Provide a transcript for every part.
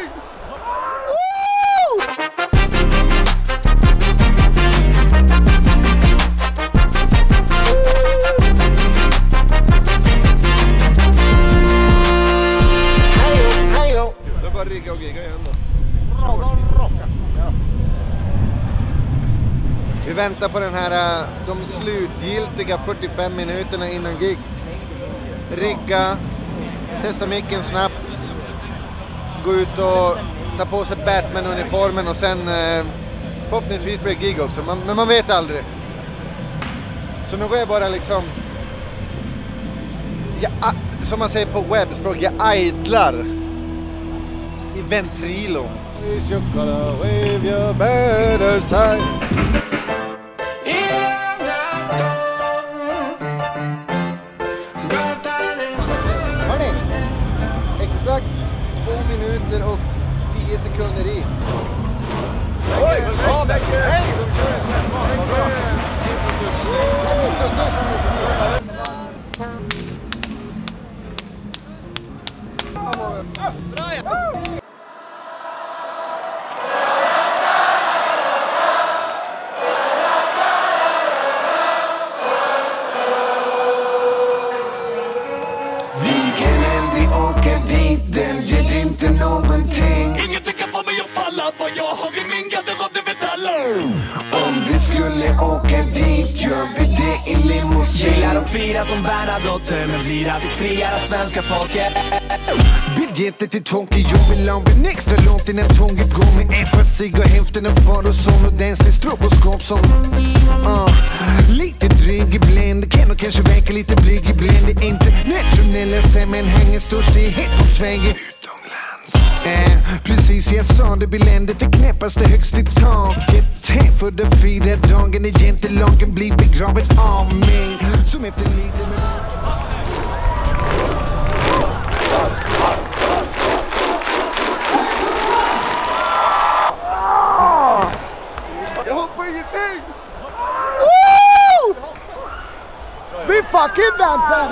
ingenting! Hejo! Det är bara rigga och giga igen då. Rocka. Ja. Vi väntar på den här, de slutgiltiga 45 minuterna innan gig. Rigga, testa micken snabbt, gå ut och ta på sig Batman-uniformen och sen förhoppningsvis blir det gig också, men man vet aldrig. Så nu går jag bara liksom, som man säger på webbspråk, jag idlar i ventrilo. You should gotta wave your better side. Hörni, exakt 2 minuter och 10 sekunder i. Oj, bra där! Hej! Ingenting kan få mig att falla. Vad jag har i min garderob, det vet alla. Om vi skulle åka dit gör vi det i limousin. Gillar att fira som Bernadotte, men blir aldrig friare svenska folket. Biljetter till Tokyo, jag vill ha en extra långt innan tåget går. Med en för sig och hälften en far och son och dans till stroboskop som lite dryg ibland, kan och kanske verka lite blyg ibland. Det är internationella sammanhanget störst i hiphop-Sverige. Precis, jag sa det, biländet är knäppaste högst i taket. För den 4 dagen är jentelagen blir begraven av mig. Som efter lite med... Jag hoppar ingenting! Woo! Vi fucking dansar!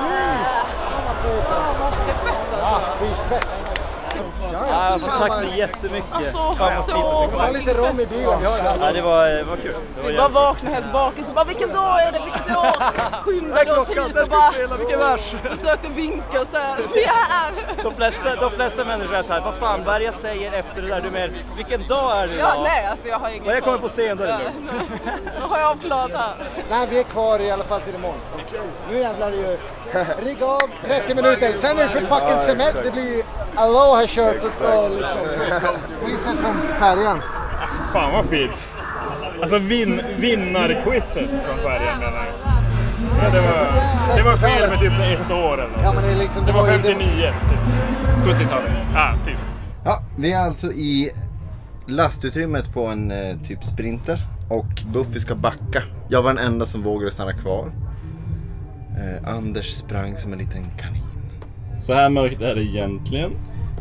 Ja, skitfett! Alltså, tack så jättemycket. Alltså, Ta lite rom i bilen. Ja, det var kul. Vi bara vaknade helt bakis och bara, vilken dag är det? Vilken dag? Skyndade oss hit och bara vilken vers. försökte vinka och så här, vi är här! De flesta människor är så här, vad fan, vad jag säger efter det där, du mer, vilken dag är det Ja, idag? nej, alltså jag har ingen Och jag kommer på scen då. Nu har jag avklarat här. Nej, vi är kvar i alla fall till imorgon. Nu jävlar är det ju rigga av 30 minuter. Sen är det fucking cement. Det blir Aloha-shirt och liksom. Visat från färjan. Fan vad fint. Alltså vinnarquizet från färjan menar jag. Det var fel med typ 1 år eller något. Ja, men det är liksom, det var 59 typ. 70-talet. Ja, typ. Ja, vi är alltså i lastutrymmet på en typ sprinter. Och Buffy ska backa. Jag var den enda som vågade stanna kvar. Anders sprang som en liten kanin. Så här mörkt är det egentligen.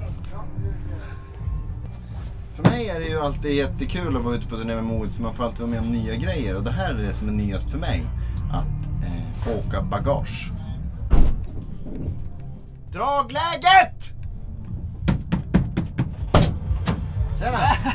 För mig är det ju alltid jättekul att vara ute på turné med Moritz. Man får alltid vara med om nya grejer. Och det här är det som är nyast för mig. Att åka bagage. Dragläget! Tjena!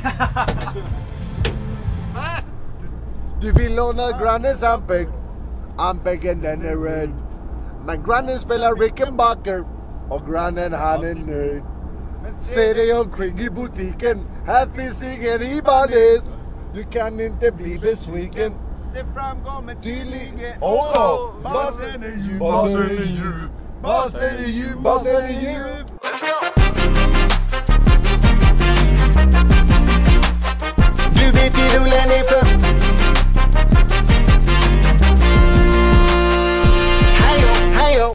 Du vill låna grannens ampeg. Ampegen den är rädd. Men grannen spelar Rickenbacker. Och grannen han är nöjd. Se dig omkring i butiken. Här finns ingen Ibanez. Du kan inte bli besviken. Det framgår med tydlighet. Basen är djup. Basen är djup. Basen är djup. Basen är djup. Du vet vi rullar